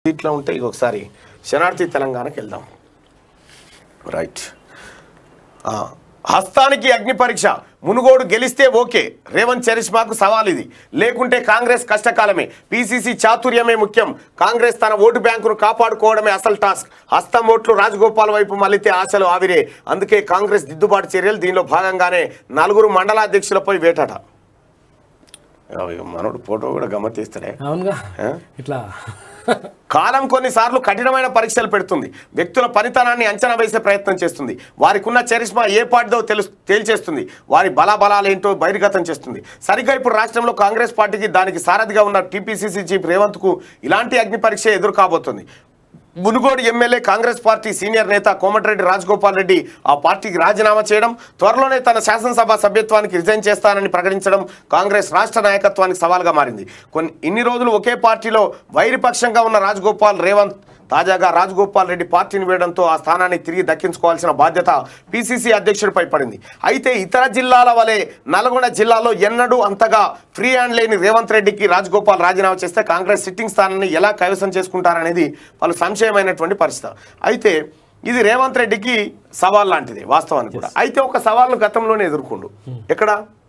ఇట్లా ఉంటే ఒకసారి శనార్థి తెలంగాణకి వెళ్దాం. రైట్. హస్తానికి అగ్ని పరీక్ష. మునుగోడు గెలిస్తే ఓకే, రేవంత్ చరిష్మాకు సవాల్ ఇది, లేకుంటే కాంగ్రెస్ కష్టకాలమే. పీసీసీ చాతుర్యమే ముఖ్యం. కాంగ్రెస్ తన ఓటు బ్యాంకును కాపాడుకోవడమే అసలు టాస్క్. హస్తం ఓట్లు రాజగోపాల్ వైపు మళ్ళితే ఆశలు ఆవిరే. అందుకే కాంగ్రెస్ దిద్దుబాటు చర్యలు. దీనిలో భాగంగానే 4 మండలాధ్యక్షులపై వేటట. మనోడు ఫోటో కూడా గమ్మతిస్తాడే. అవునుగా, ఇట్లా కాలం కొన్నిసార్లు కఠినమైన పరీక్షలు పెడుతుంది. వ్యక్తుల పనితనాన్ని అంచనా వేసే ప్రయత్నం చేస్తుంది. వారికి ఉన్న చరిష్మా ఏ పాటిదో తేల్చేస్తుంది. వారి బలాబలాలేంటో బహిర్గతం చేస్తుంది. సరిగ్గా ఇప్పుడు రాష్ట్రంలో కాంగ్రెస్ పార్టీకి దానికి సారథిగా ఉన్న టీపీసీసీ చీఫ్ రేవంత్కు ఇలాంటి అగ్ని పరీక్ష ఎదురు కాబోతుంది. Munugode MLA Congress party senior నేత కోమటిరెడ్డి రాజగోపాల్ రెడ్డి ఆ పార్టీకి రాజీనామా చేయడం, త్వరలోనే తన శాసనసభ సభ్యత్వానికి రిజైన్ చేస్తానని ప్రకటించడం కాంగ్రెస్ రాష్ట్ర నాయకత్వానికి సవాల్గా మారింది. ఇన్ని రోజులు ఒకే పార్టీలో వైరిపక్షంగా ఉన్న రాజగోపాల్ రేవంత్ తాజాగా రాజగోపాల్ రెడ్డి పార్టీని వేయడంతో ఆ స్థానాన్ని తిరిగి దక్కించుకోవాల్సిన బాధ్యత పీసీసీ అధ్యక్షుడిపై పడింది. అయితే ఇతర జిల్లాల వలె నల్గొండ జిల్లాలో ఎన్నడూ అంతగా ఫ్రీ హ్యాండ్ లేని రేవంత్ రెడ్డికి రాజగోపాల్ రాజీనామా చేస్తే కాంగ్రెస్ సిట్టింగ్ స్థానాన్ని ఎలా కైవసం చేసుకుంటారనేది పలు సంశయమైనటువంటి పరిస్థితి. అయితే ఇది రేవంత్ రెడ్డికి సవాల్ లాంటిది వాస్తవానికి కూడా. అయితే ఒక సవాల్ను గతంలోనే ఎదుర్కొండు. ఎక్కడ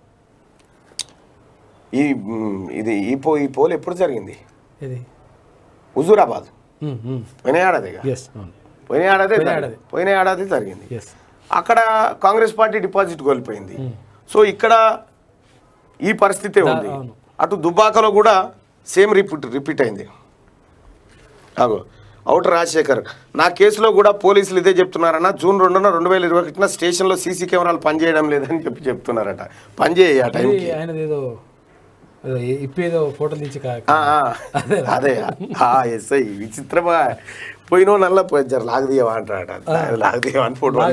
ఈ పోల్ ఎప్పుడు జరిగింది? హుజూరాబాద్ పోయిన ఏడాది జరిగింది. అక్కడ కాంగ్రెస్ పార్టీ డిపాజిట్ కోల్పోయింది. సో ఇక్కడ ఈ పరిస్థితే ఉంది. అటు దుబ్బాకలో కూడా సేమ్ రిపీట్ అయింది. అవుటర్ రాజశేఖర్, నా కేసులో కూడా పోలీసులు ఇదే చెప్తున్నారన్న. జూన్ 2న 2021 స్టేషన్లో సీసీ కెమెరాలు పనిచేయడం లేదని చెప్తున్నారట. పనిచేయ టైంకి అదే ఎస్ఐ విచిత్రమా పోయినో నల్ల పోయారు లాగదీయవా అంటారట. లాగదీయవా అని ఫోటో.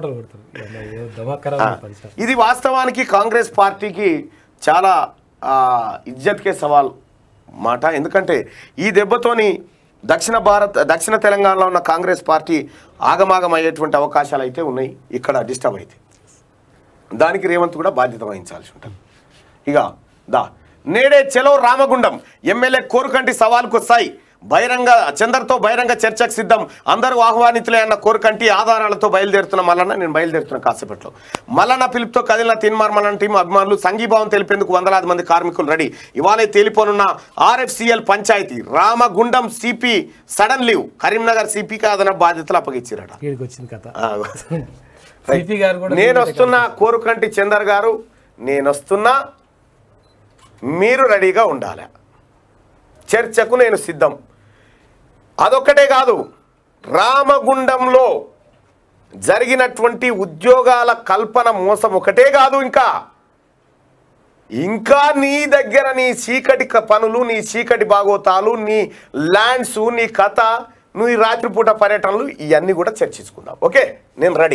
ఇది వాస్తవానికి కాంగ్రెస్ పార్టీకి చాలా ఇజ్జత్కే సవాల్ మాట. ఎందుకంటే ఈ దెబ్బతోని దక్షిణ తెలంగాణలో ఉన్న కాంగ్రెస్ పార్టీ ఆగమాగం అయ్యేటువంటి అవకాశాలు అయితే ఉన్నాయి. ఇక్కడ డిస్టర్బ్ అయితే దానికి రేవంత్ కూడా బాధ్యత వహించాల్సి ఉంటుంది. ఇక నేడే చెలో రామగుండం ఎమ్మెల్యే కోరుకంటి సవాల్కు వస్తాయి. చందర్తో బహిరంగ చర్చకు సిద్ధం. అందరూ ఆహ్వానితులే అన్న కోరుకంటి ఆధారాలతో బయలుదేరుతున్న మల్లన్న. నేను బయలుదేరుతున్న కాసేపట్లో. మల్లన్న పిలుపుతో కదిలిన తీన్మార్ మల్లన్న టీం అభిమానులు సంఘీభావం తెలిపేందుకు వందలాది మంది కార్మికులు రెడీ. ఇవాళే తేలిపోనున్న ఆర్ఎఫ్సిఎల్ పంచాయతీ. Ramagundam CP sudden leave. Karimnagar సిపికి అదన బాధ్యతలు అప్పగించారట. నేను వస్తున్నా కోరుకంటి చందర్ గారు, నేను వస్తున్నా, మీరు రెడీగా ఉండాలి. చర్చకు నేను సిద్ధం. అదొక్కటే కాదు, రామగుండంలో జరిగినటువంటి ఉద్యోగాల కల్పన మోసం ఒకటే కాదు, ఇంకా నీ దగ్గర నీ చీకటి పనులు, నీ చీకటి బాగోతాలు, నీ ల్యాండ్స్, నీ కథ, నీ రాత్రిపూట పర్యటనలు, ఇవన్నీ కూడా చర్చించుకుందాం. ఓకే, నేను రెడీ.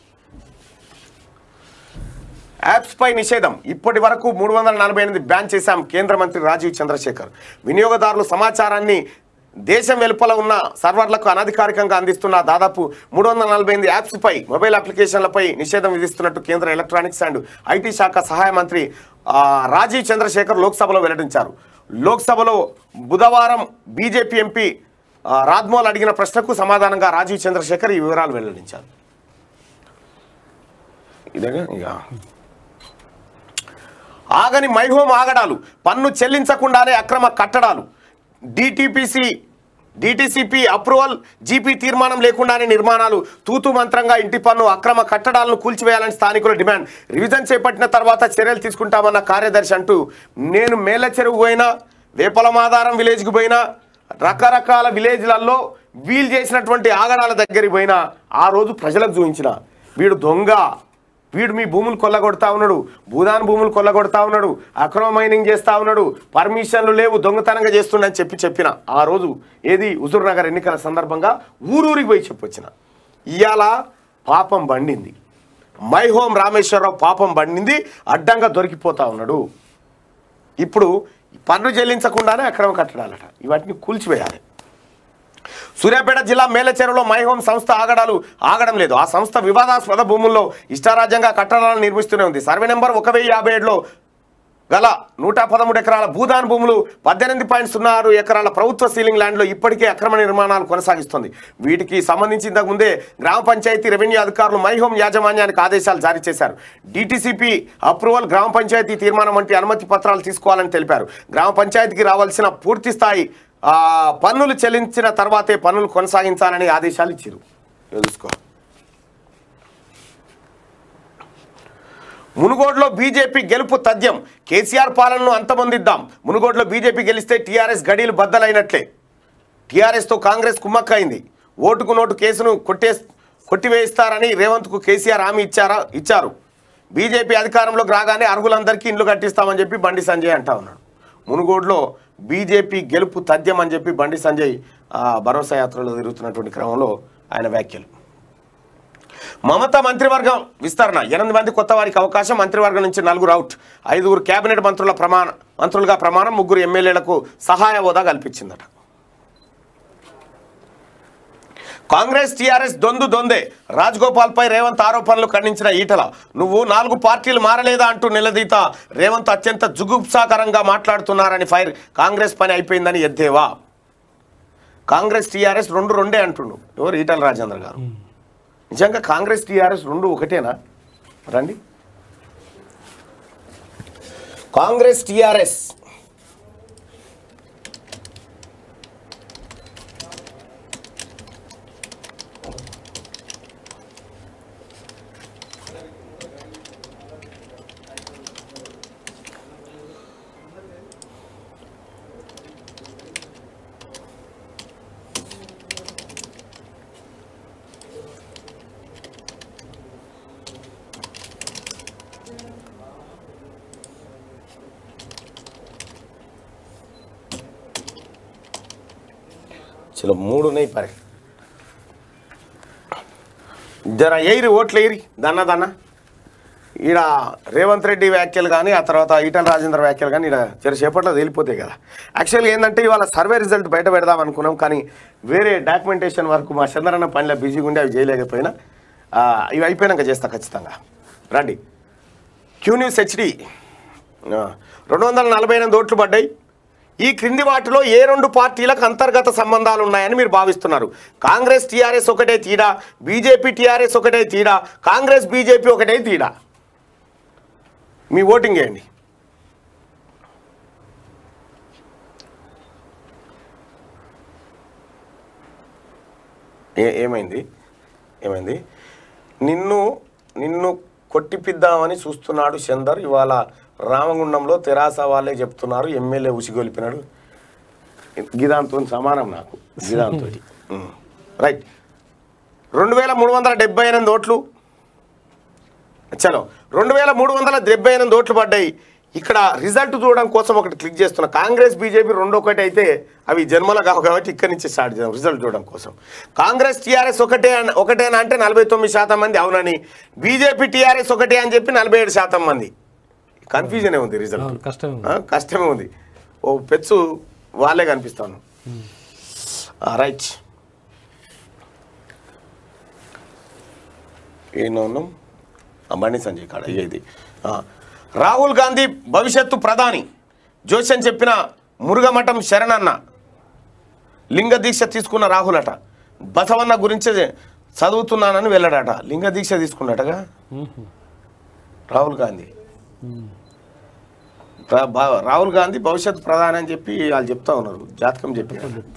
యాప్స్ పై నిషేధం. ఇప్పటి వరకు 348 బ్యాన్ చేశాం. కేంద్ర మంత్రి రాజీవ్ చంద్రశేఖర్. వినియోగదారులు సమాచారాన్ని దేశం వెలుపల ఉన్న సర్వర్లకు అనధికారికంగా అందిస్తున్న దాదాపు 348 యాప్స్ పై, మొబైల్ అప్లికేషన్లపై నిషేధం విధిస్తున్నట్టు కేంద్ర ఎలక్ట్రానిక్స్ అండ్ ఐటీ శాఖ సహాయ మంత్రి రాజీవ్ చంద్రశేఖర్ లోక్సభలో వెల్లడించారు. లోక్సభలో బుధవారం బీజేపీ ఎంపీ రాజ్మోల్ అడిగిన ప్రశ్నకు సమాధానంగా రాజీవ్ చంద్రశేఖర్ ఈ వివరాలు వెల్లడించారు. ఇదేగా ఇక ఆగని మైహోం ఆగడాలు. పన్ను చెల్లించకుండానే అక్రమ కట్టడాలు. డిటిసిపి అప్రూవల్, జీపీ తీర్మానం లేకుండానే నిర్మాణాలు. తూతు మంత్రంగా ఇంటి పన్ను అక్రమ కట్టడాలను కూల్చివేయాలని స్థానికుల డిమాండ్. రివిజన్ చేపట్టిన తర్వాత చర్యలు తీసుకుంటామన్న కార్యదర్శి అంటూ, నేను మేళ్ళ చెరువు పోయినా, వేపలమాధారం విలేజ్కి పోయినా, రకరకాల విలేజ్లలో వీలు చేసినటువంటి ఆగడాల దగ్గరికి పోయినా ఆ రోజు ప్రజలకు చూపించిన, వీడు దొంగ, వీడు మీ భూములు కొల్లగొడతా ఉన్నాడు, భూదాన్ భూములు కొల్లగొడతా ఉన్నాడు, అక్రమ మైనింగ్ చేస్తూ ఉన్నాడు, పర్మిషన్లు లేవు, దొంగతనంగా చేస్తుండని చెప్పిన ఆ రోజు ఏది హుజూర్ నగర్ ఎన్నికల సందర్భంగా ఊరూరికి పోయి చెప్పొచ్చిన. ఇవాళ పాపం బండింది. మైహోం రామేశ్వరరావు పాపం బండింది, అడ్డంగా దొరికిపోతా ఉన్నాడు. ఇప్పుడు పన్ను చెల్లించకుండానే అక్రమ కట్టడాలట, ఇవాటిని కూల్చివేయాలి. సూర్యాపేట జిల్లా మేలచెరువులో మైహోం సంస్థ ఆగడం లేదు. ఆ సంస్థ వివాదాస్పద భూముల్లో ఇష్టారాజ్యంగా కట్టడాలను నిర్మిస్తూనే ఉంది. సర్వే నెంబర్ 1057లో గల 113 ఎకరాల భూదాన్ భూములు 18.06 ఎకరాల ప్రభుత్వ సీలింగ్ ల్యాండ్లో ఇప్పటికే అక్రమ నిర్మాణాలు కొనసాగిస్తుంది. వీటికి సంబంధించి ఇంతకుముందే గ్రామ పంచాయతీ రెవెన్యూ అధికారులు మై హోమ్ యాజమాన్యానికి ఆదేశాలు జారీ చేశారు. డిటిసిపి అప్రూవల్, గ్రామ పంచాయతీ తీర్మానం వంటి అనుమతి పత్రాలు తీసుకోవాలని తెలిపారు. గ్రామ పంచాయతీకి రావాల్సిన పూర్తి స్థాయి పన్నులు చెల్లించిన తర్వాతే పన్నులు కొనసాగించాలని ఆదేశాలు ఇచ్చారు. చూసుకో. మునుగోడులో బీజేపీ గెలుపు తథ్యం, కేసీఆర్ పాలనను అంతమొందిద్దాం. మునుగోడులో బీజేపీ గెలిస్తే టీఆర్ఎస్ గడీలు బద్దలైనట్లే. టీఆర్ఎస్తో కాంగ్రెస్ కుమ్మక్కైంది. ఓటుకు నోటు కేసును కొట్టివేయిస్తారని రేవంత్కు కేసీఆర్ హామీ ఇచ్చారు. బీజేపీ అధికారంలోకి రాగానే అర్హులందరికీ ఇండ్లు కట్టిస్తామని చెప్పి బండి సంజయ్ అంటా ఉన్నాడు. మునుగోడులో బీజేపీ గెలుపు తథ్యం అని చెప్పి బండి సంజయ్ భరోసా యాత్రలో తిరుగుతున్నటువంటి క్రమంలో ఆయన వ్యాఖ్యలు. మమతా మంత్రివర్గం విస్తరణ, 8 మంది కొత్త వారికి అవకాశం. మంత్రివర్గం నుంచి 4 అవుట్. 5 కేబినెట్ మంత్రులుగా ప్రమాణం. 3 ఎమ్మెల్యేలకు సహాయ హోదా కల్పించిందట. కాంగ్రెస్ టీఆర్ఎస్ దొందే. రాజగోపాల్పై రేవంత్ ఆరోపణలు ఖండించిన ఈటల, నువ్వు 4 పార్టీలు మారలేదా అంటూ నిలదీత. రేవంత్ అత్యంత జుగుప్సాకరంగా మాట్లాడుతున్నారని ఫైర్. కాంగ్రెస్ పని అయిపోయిందని ఎద్దేవా. కాంగ్రెస్ టీఆర్ఎస్ 2 అంటుండు ఎవరు? ఈటల రాజేందర్ గారు. నిజంగా కాంగ్రెస్ టీఆర్ఎస్ 2 ఒకటేనా? రండి. కాంగ్రెస్ టీఆర్ఎస్ చలో 3 ఉన్నాయి. పరే జర ఎయిరి ఓట్లు ఎయిరి దన్న ఈడ రేవంత్ రెడ్డి వ్యాఖ్యలు కానీ ఆ తర్వాత ఈటల రాజేందర్ వ్యాఖ్యలు కానీ ఈడ జరసేపట్లో తేలిపోతాయి కదా. యాక్చువల్గా ఏంటంటే ఇవాళ సర్వే రిజల్ట్ బయట పెడదాం అనుకున్నాం, కానీ వేరే డాక్యుమెంటేషన్ వరకు మా చంద్రన్న పనిలో బిజీగా ఉండి అవి చేయలేకపోయినా ఇవి అయిపోయినాక చేస్తా ఖచ్చితంగా. రండి. క్యూ న్యూస్ హెచ్డి 248 ఓట్లు పడ్డాయి. ఈ క్రింది వాటిలో ఏ 2 పార్టీలకు అంతర్గత సంబంధాలు ఉన్నాయని మీరు భావిస్తున్నారు? కాంగ్రెస్ టీఆర్ఎస్ ఒకటే తీడా, బీజేపీ టీఆర్ఎస్ ఒకటే తీడా, కాంగ్రెస్ బీజేపీ ఒకటే తీడా? మీ ఓటింగ్ వేయండి. ఏమైంది? నిన్ను కొట్టిపిద్దామని చూస్తున్నాడు చందర్. ఇవాళ రామగుండంలో తెరాస వాళ్ళే చెప్తున్నారు, ఎమ్మెల్యే ఉసిగొలిపినాడు. గిదాంతో సమానం నాకు, గిదాంతో. రైట్. 2378 ఓట్లు. చలో 2378 ఓట్లు పడ్డాయి. ఇక్కడ రిజల్ట్ చూడడం కోసం ఒకటి క్లిక్ చేస్తున్నా. కాంగ్రెస్ బీజేపీ 2 అయితే అవి జన్మల కావు కాబట్టి ఇక్కడి నుంచి స్టార్ట్ చేద్దాం రిజల్ట్ చూడడం కోసం. కాంగ్రెస్ టీఆర్ఎస్ ఒకటేనా అంటే 49% మంది అవునని, బీజేపీ టీఆర్ఎస్ ఒకటే అని చెప్పి 47% మంది. కన్ఫ్యూజనే ఉంది రిజల్ట్, కష్టమే ఉంది. ఓ పెచ్చు వాళ్ళే కనిపిస్తాను. రైట్. ఏమో ఉన్నాం బండి సంజయ్ కాడ. ఇది రాహుల్ గాంధీ భవిష్యత్తు ప్రధాని జోషన్ చెప్పిన మురుగమఠం శరణన్న. లింగ దీక్ష తీసుకున్న రాహుల్ అట. బసవన్న గురించి చదువుతున్నానని వెళ్ళాడట. లింగ దీక్ష తీసుకున్నట్టగా రాహుల్ గాంధీ భవిష్యత్తు ప్రధాని అని చెప్పి వాళ్ళు చెప్తా ఉన్నారు. జాతకం చెప్పి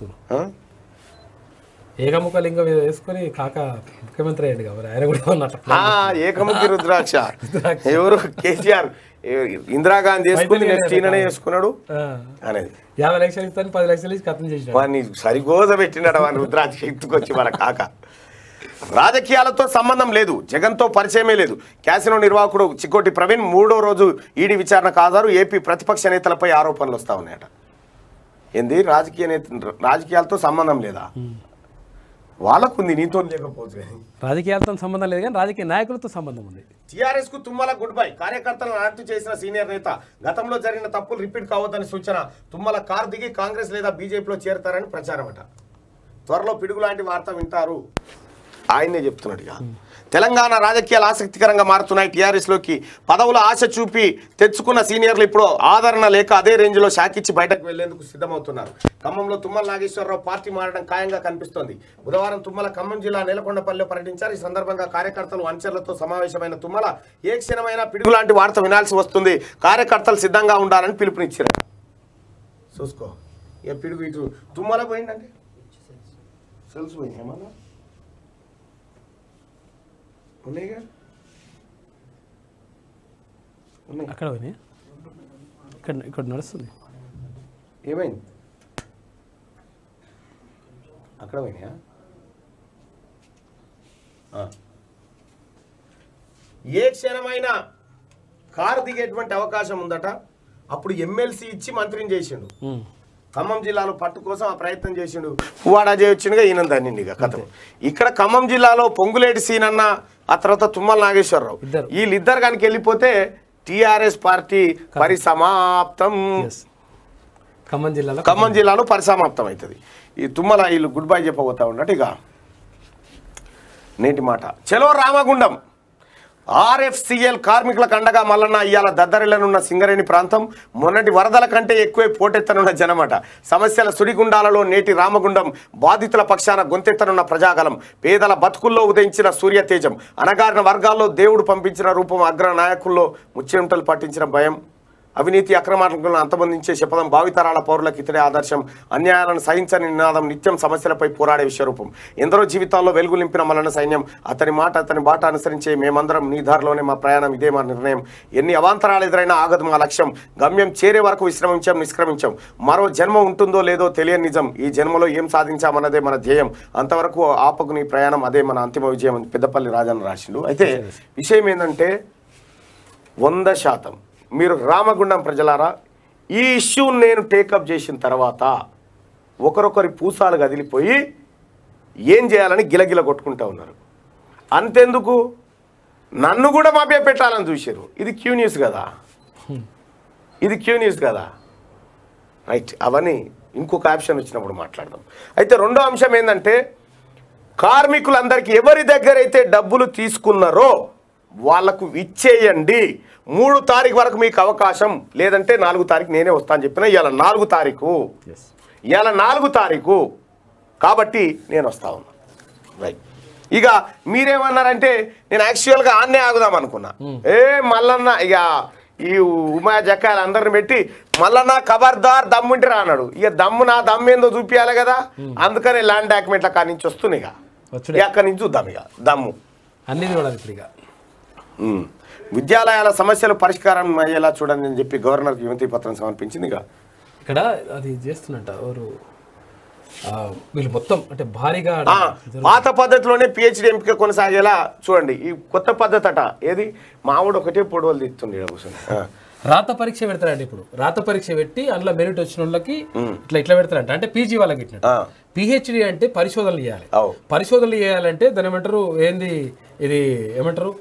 ఏకముఖ లింగం వేసుకొని కాక ముఖ్యమంత్రి అయ్యండి కాబట్టి ఆయన కూడా ఉన్నట్టు. ఏకముఖి రుద్రాక్ష ఎవరు? కేసీఆర్ ఇందిరాగాంధీ వేసుకుని నెక్స్ట్ ఈయననే వేసుకున్నాడు అనేది. 50 లక్షలు ఇస్తాను 10 లక్షలు ఇచ్చి కథం చేసిన వాడిని సరిగోజ పెట్టినాడు వాడిని రుద్రాక్ష ఎత్తుకొచ్చి మన కాక. రాజకీయాలతో సంబంధం లేదు, జగన్తో పరిచయమే లేదు. క్యాసినో నిర్వాహకుడు చిక్కోటి ప్రవీణ్ 3వ రోజు ఈడీ విచారణకు హాజరు. ఏపీ ప్రతిపక్ష నేతలపై ఆరోపణలు వస్తూ ఉన్నాయట. ఏంది? రాజకీయాలతో సంబంధం లేదా? వాళ్ళకుంది, నీతో లేకపోతే. రాజకీయాలతో సంబంధం లేదు కానీ రాజకీయ నాయకులతో సంబంధం ఉంది. టీఆర్ఎస్ కు తుమ్మల గుడ్ బై. కార్యకర్తలను అరెస్టు చేసిన సీనియర్ నేత. గతంలో జరిగిన తప్పులు రిపీట్ కావద్దని సూచన. తుమ్మల కారు దిగి కాంగ్రెస్ లేదా బీజేపీలో చేరతారని ప్రచారం అట. త్వరలో పిడుగు లాంటి వార్త వింటారు ఆయన్నే చెప్తున్నాడు. తెలంగాణ రాజకీయాలు ఆసక్తికరంగా మారుతున్నాయి. టీఆర్ఎస్లోకి పదవుల ఆశ చూపి తెచ్చుకున్న సీనియర్లు ఇప్పుడు ఆదరణ లేక అదే రేంజ్లో షాకిచ్చి బయటకు వెళ్లేందుకు సిద్ధమవుతున్నారు. ఖమ్మంలో తుమ్మల నాగేశ్వరరావు పార్టీ మారడం ఖాయంగా కనిపిస్తోంది. బుధవారం తుమ్మల ఖమ్మం జిల్లా నేలకొండపల్లిలో పర్యటించారు. ఈ సందర్భంగా కార్యకర్తలు అనుచరులతో సమావేశమైన తుమ్మల ఏ క్షణమైనా పిడుగు లాంటి వార్త వినాల్సి వస్తుంది, కార్యకర్తలు సిద్ధంగా ఉండాలని పిలుపునిచ్చారు. చూసుకో ఇక పిడుగు ఇటు తుమ్మల పోయిందండి, సెల్స్ పోయింది ఏమన్నా ఉన్నాయిగా, ఉన్నాయి అక్కడ పోయినాయి, ఇక్కడ నడుస్తుంది. ఏమైంది అక్కడ పోయినాయా? ఏ క్షణమైనా కారు దిగేటువంటి అవకాశం ఉందట. అప్పుడు ఎమ్మెల్సీ ఇచ్చి మంత్రిని చేసిండు. ఖమ్మం జిల్లాలో పట్టు కోసం ఆ ప్రయత్నం చేసిండు. పువ్వాడ చేయొచ్చిండుగా ఈయన దాన్నిండిగా కథం. ఇక్కడ ఖమ్మం జిల్లాలో పొంగులేటి సీనన్న, ఆ తర్వాత తుమ్మల నాగేశ్వరరావు, వీళ్ళిద్దరు కనుక వెళ్ళిపోతే టీఆర్ఎస్ పార్టీ పరిసమాప్తం. ఖమ్మం జిల్లాలో పరిసమాప్తం అవుతుంది. ఈ తుమ్మల వీళ్ళు గుడ్ బై చెప్పబోతా ఉన్నట్టు. ఇక నేటి మాట, చలో రామగుండం. ఆర్ఎఫ్సిఎల్ కార్మికులకు అండగా మల్లన్న ఇయ్యాల దద్దరిల్లనున్న సింగరేణి ప్రాంతం మొన్నటి వరదల కంటే ఎక్కువే పోటెత్తనున్న జనమట. సమస్యల సుడిగుండాలలో నేటి రామగుండం బాధితుల పక్షాన గొంతెత్తనున్న ప్రజాగలం. పేదల బతుకుల్లో ఉదయించిన సూర్యతేజం, అణగారిన వర్గాల్లో దేవుడు పంపించిన రూపం, అగ్ర నాయకుల్లో ముచ్చెమటలు పట్టించిన భయం, అవినీతి అక్రమాలను అంతమొందించే శపథం, భావితరాల పౌరులకు ఇతడే ఆదర్శం, అన్యాయాలను సహించని నినాదం, నిత్యం సమస్యలపై పోరాడే విశ్వరూపం. ఎందరో జీవితాల్లో వెలుగు నింపిన మల్లన్న సైన్యం. అతని మాట అతని బాట అనుసరించే మేమందరం నీ దారిలోనే మా ప్రయాణం, ఇదే మా నిర్ణయం. ఎన్ని అవాంతరాలు ఎదురైనా ఆగదు మా లక్ష్యం. గమ్యం చేరే వరకు విశ్రమించాం, నిష్క్రమించాం. మరో జన్మ ఉంటుందో లేదో తెలియని నిజం. ఈ జన్మలో ఏం సాధించామన్నదే మన ధ్యేయం. అంతవరకు ఆపకు నీ ప్రయాణం, అదే మన అంతిమ విజయం అని పెద్దపల్లి రాజన్న రాసిండు. అయితే విషయం ఏంటంటే 100% మీరు రామగుండం ప్రజలారా, ఈ ఇష్యూని నేను టేకప్ చేసిన తర్వాత ఒకరొకరి పూసాలు కదిలిపోయి ఏం చేయాలని గిలగిల కొట్టుకుంటూ ఉన్నారు. అంతెందుకు నన్ను కూడా మభ్య పెట్టాలని చూశారు. ఇది క్యూ న్యూస్ కదా, ఇది క్యూ న్యూస్ కదా, రైట్. అవన్నీ ఇంకొక ఆప్షన్ వచ్చినప్పుడు మాట్లాడదాం. అయితే రెండో అంశం ఏంటంటే, కార్మికులందరికీ ఎవరి దగ్గర అయితే డబ్బులు తీసుకున్నారో వాళ్లకు ఇచ్చేయండి. 3 తారీఖు వరకు మీకు అవకాశం, లేదంటే 4 తారీఖు నేనే వస్తాను చెప్పిన. ఇవాళ 4 తారీఖు, ఇవాళ 4 తారీఖు కాబట్టి నేను వస్తా ఉన్నా, రైట్. ఇక మీరేమన్నారంటే, నేను యాక్చువల్గా ఆన్నే ఆగుదాం అనుకున్నా. మల్లన్న ఇక ఈ ఉమా జక్కాయలు అందరిని పెట్టి మల్లన్న ఖబర్దార్ దమ్ముంటిరా అన్నాడు. ఇక దమ్ము నా దమ్ము ఏందో చూపించాలి కదా, అందుకని ల్యాండ్ డాక్యుమెంట్ల కాడి నుంచి వస్తున్నాయి. ఇక అక్కడి నుంచి చూద్దాం ఇక దమ్ము అన్ని చూడాలి. ఇప్పుడు ఇక విద్యాలయాల సమస్యలు పరిష్కారం అయ్యేలా చూడండి అని చెప్పి గవర్నర్కి వినతి పత్రం సమర్పించింది. ఇక్కడ అది చేస్తున్నట్ట ఎవరు వీళ్ళు మొత్తం అంటే భారీగా పాత పద్ధతిలోనే పిహెచ్డి ఎంపిక కొనసాగేలా చూడండి. ఈ కొత్త పద్ధతి అట ఏది, మామూడు ఒకటే పొడవలు తీస్తుంది. రాత పరీక్ష పెడతారండి. ఇప్పుడు రాత పరీక్ష పెట్టి అందులో మెరిట్ వచ్చిన వాళ్ళకి ఇట్లా పెడతారంట. అంటే పీజీ వాళ్ళకి ఇట్లా. పిహెచ్డి అంటే పరిశోధనలు చేయాలి. పరిశోధనలు చేయాలంటే దాని ఏమంటారు, ఏంది ఇది ఏమంటారు,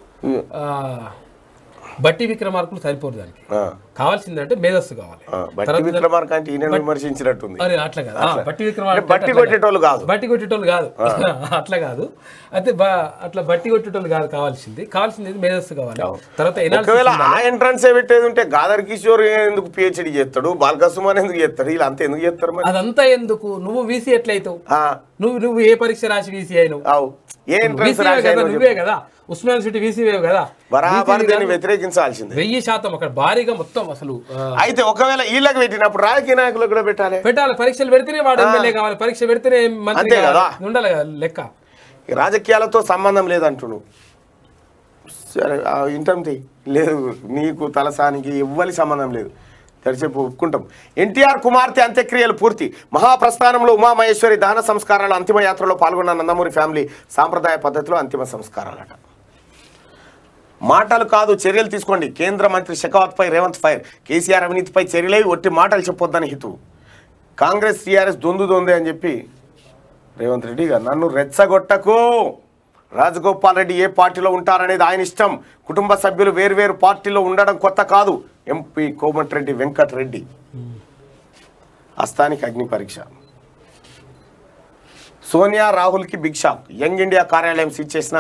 బట్టి విక్రమార్కులు సరిపోరు. దానికి కావాల్సిందంటే మేధస్సు కావాలి. విమర్శించినట్టుంది. అట్లా కాదు, బట్టి విక్రమార్కులు బట్టి కొట్టేటోళ్ళు కాదు, బట్టి కొట్టేటోళ్ళు కాదు, అట్లా కాదు. అయితే అట్లా బట్టి కొట్టేటోళ్ళు కాదు కావాల్సింది మేధస్సు కావాలి. తర్వాత ఆ ఎంట్రన్స్ పెట్టేది ఉంటే గాదర్ కిషోర్ ఎందుకు పిహెచ్డి చేస్తాడు, బాలకసుమాన్ ఎందుకు చేస్తాడు, వీళ్ళు అంతా ఎందుకు చేస్తారు? అదంతా ఎందుకు, నువ్వు వీసీ ఎట్లయితావు, నువ్వు ఏ పరీక్ష రాసి వీసీ అయినావు, నువ్వే కదా ఉస్మాన్ యూనివర్సిటీ వీసీవే కదా, బరాబర్ దాన్ని వ్యతిరేకించాల్సింది 1000% అక్కడ భారీగా మొత్తం అసలు. అయితే ఒకవేళ వీళ్ళకి పెట్టినప్పుడు రాజకీయ నాయకులకు కూడా పెట్టాలి. పరీక్షలు పెడితేనే వాడు ఎమ్మెల్యే కావాలి, పరీక్ష పెడితేనే మంత్రి ఉండాలి కదా లెక్క. రాజకీయాలతో సంబంధం లేదంటున్నావు, సరే ఇంటంతి లేదు, నీకు తలసానికి ఎవ్వరి సంబంధం లేదు, తెరిచేపు ఒప్పుకుంటాం. ఎన్టీఆర్ కుమార్తె అంత్యక్రియలు పూర్తి. మహాప్రస్థానంలో ఉమామహేశ్వరి దహన సంస్కారాల అంతిమ యాత్రలో పాల్గొన్న నందమూరి ఫ్యామిలీ. సాంప్రదాయ పద్ధతిలో అంతిమ సంస్కారాలట. మాటలు కాదు చర్యలు తీసుకోండి. కేంద్ర మంత్రి షెకావత్పై రేవంత్ ఫైర్. కేసీఆర్ అవినీతిపై చర్యలై ఒట్టి మాటలు చెప్పొద్దని హితవు. కాంగ్రెస్ టీఆర్ఎస్ దొందే అని చెప్పి రేవంత్ రెడ్డి నన్ను రెచ్చగొట్టకు, రాజగోపాల్ రెడ్డి ఏ పార్టీలో ఉంటారనేది ఆయన ఇష్టం, కుటుంబ సభ్యులు వేర్వేరు పార్టీలో ఉండడం కొత్త కాదు. ఎంపీ కోమటిరెడ్డి వెంకటరెడ్డి. అస్తానికి అగ్ని పరీక్ష. సోనియా రాహుల్కి బిగ్ షాక్. యంగ్ ఇండియా కార్యాలయం సీజ్ చేసిన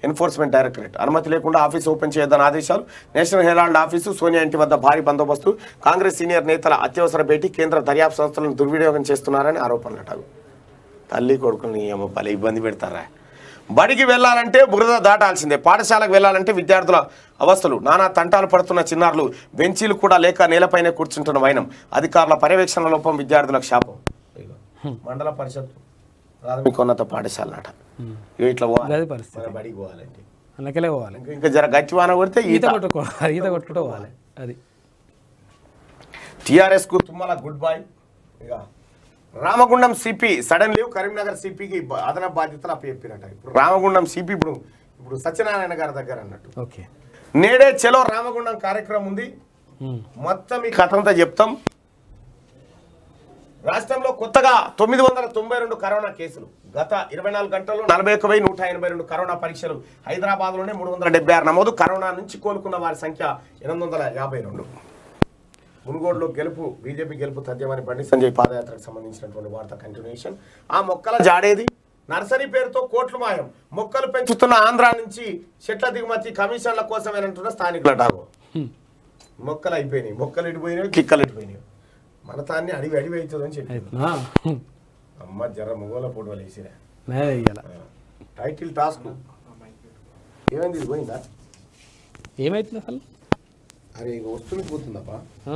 ఎన్ఫోర్స్మెంట్ డైరెక్టరేట్ అనుమతి లేకుండా ఆఫీసు ఓపెన్ చేయొద్దని ఆదేశాలు. నేషనల్ హెరాల్డ్ ఆఫీసు, సోనియా ఇంటి వద్ద భారీ బందోబస్తు. కాంగ్రెస్ సీనియర్ నేతల అత్యవసర భేటీ. కేంద్ర దర్యాప్తు సంస్థలను దుర్వినియోగం చేస్తున్నారని ఆరోపణలు. తల్లి కొడుకుని ఏమో పలు ఇబ్బంది పెడతారా. బడికి వెళ్ళాలంటే బురద దాటాల్సిందే. పాఠశాలకు వెళ్ళాలంటే విద్యార్థుల అవస్థలు. నానా తంటాలు పడుతున్న చిన్నారులు. బెంచీలు కూడా లేక నేలపైనే కూర్చుంటున్న వైనం. అధికారుల పర్యవేక్షణ లోపం విద్యార్థులకు శాపం. మండల పరిషత్ ప్రాథమికోన్నత పాఠశాల నాట ఇట్లా బడికి పోవాలంటే అందుకే పోవాలి. ఇంకా జర గట్టి వాన కొడితే ఈత కొట్టుకుంటూ పోవాలి. అది టీఆర్ఎస్ కు తుమ్మల గుడ్ బై. ఇక Ramagundam CP sudden leave. Karimnagar సిపికి అదనపు బాధ్యతలు అప్పచెప్పినట్ట. ఇప్పుడు రామగుండం సిపి ఇప్పుడు సత్యనారాయణ గారి దగ్గర అన్నట్టు. ఓకే, నేడే చలో రామగుండం కార్యక్రమం ఉంది. మొత్తం ఈ కథంతా చెప్తాం. రాష్ట్రంలో కొత్తగా 992 కరోనా కేసులు. గత 24 గంటల్లో 41,182 కరోనా పరీక్షలు. హైదరాబాద్లోనే 376 నమోదు. కరోనా నుంచి కోలుకున్న వారి సంఖ్య 852. మునుగోడులో గెలుపు, బీజేపీ గెలుపు తథ్యమని బండి సంజయ్ పాదయాత్రకు సంబంధించినటువంటి వార్త కంటిన్యూషన్. ఆ మొక్కల జాడేది. నర్సరీ పేరుతో కోట్లు మాయం. మొక్కలు పెంచుతున్న ఆంధ్ర నుంచి చెట్ల దిగుమతి కమిషన్ల కోసమేనంటున్న స్థానికులటాగో. మొక్కలు అయిపోయినాయి, మొక్కలు ఇడిపోయినాయి, కిక్కలు ఇడిపోయినాయి. మన తాన్ని అడివి అవుతుందని చెప్పి అమ్మ జర మొగోల ఫోటోలు వేసిరా. టైటిల్ టాస్క్ ఏమైంది? ఇది పోయిందా? ఏమైతుంది అసలు? అరే ఇక వస్తుంది పోతుందప్పా.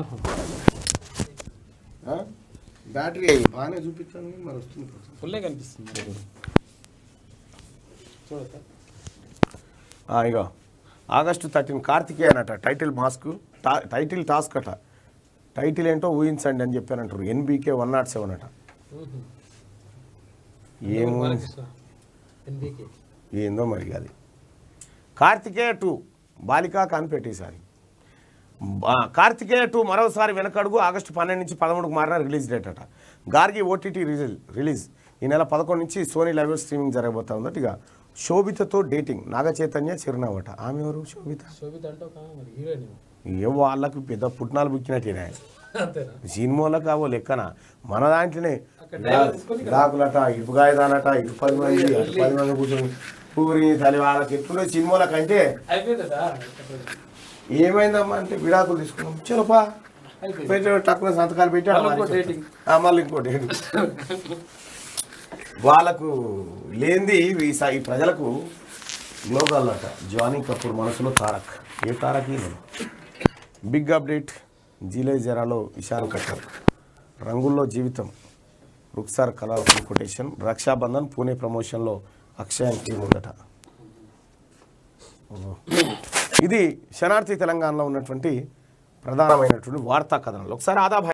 బ్యాటరీ బాగానే చూపిస్తాను, మరి వస్తుంది ఫుల్లే కనిపిస్తుంది. ఇక ఆగస్టు 13 కార్తికేయ అనట. టైటిల్ మాస్క్, టైటిల్ టాస్క్ అట. టైటిల్ ఏంటో ఊహించండి అని చెప్పానంటారు. NBK 107 అట. ఏందో మరి అది. కార్తికేయ 2 బాలికా కనిపెట్టేసారి. కార్తికేయ 2 మరోసారి వెనకడుగు. ఆగస్టు 12 నుంచి 13కు మారిన రిలీజ్ డేట్ అట. గార్గి OTT రిలీజ్ ఈ నెల 11 నుంచి సోనీ లైవ్ స్ట్రీమింగ్ జరగబోతా ఉందట. ఇక శోభితతో డేటింగ్. నాగ చైతన్య చిరునవ్వట. ఆమె ఎవరు? శోభిత ఏ వాళ్ళకు పెద్ద పుట్నాలు బుక్కినట్టేనా సినిమాలకు అవో లెక్కన. మన దాంట్లోనే విడాకులట, ఇటుగాయదానట, ఇటు 10 మంది, అటు 10 మంది కూర్చొని పూరి తల్లి వాళ్ళకి ఎట్లుండే సినిమాల కంటే ఏమైందమ్మా అంటే విడాకులు తీసుకున్నాం చలోపా పెట్టి తక్కువ సంతకాలు పెట్టి మళ్ళీ ఇంకోటి వాళ్ళకు లేనిది ఈ ప్రజలకు గ్లోబల్ అట. జానీ కపూర్ మనసులో తారక్. ఏ తారక్? Big update. జీలే జరాలో ఇషాన్ కట్టర్. రంగుల్లో జీవితం. Rukhsar colourful quotation. రక్షాబంధన్ పూణే ప్రమోషన్లో అక్షయ్ టీం ఉందట. ఇది శనార్థి తెలంగాణలో ఉన్నటువంటి ప్రధానమైనటువంటి వార్తా కథనాలు. ఒకసారి ఆదా